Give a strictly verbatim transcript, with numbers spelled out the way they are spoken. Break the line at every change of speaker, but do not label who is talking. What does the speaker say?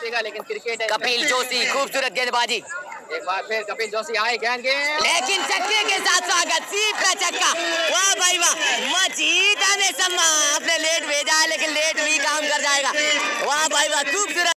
पहुंचेगा, लेकिन क्रिकेट है।
कपिल जोशी खूबसूरत गेंदबाजी,
एक बार फिर कपिल जोशी आए गेंद के,
लेकिन छक्के के साथ स्वागत, सीप का छक्का। वाह भाई वाह, मजीदा ने सम्मा अपने लेट भेजा है, लेकिन लेट भी काम कर जाएगा। वाह भाई वाह, खूबसूरत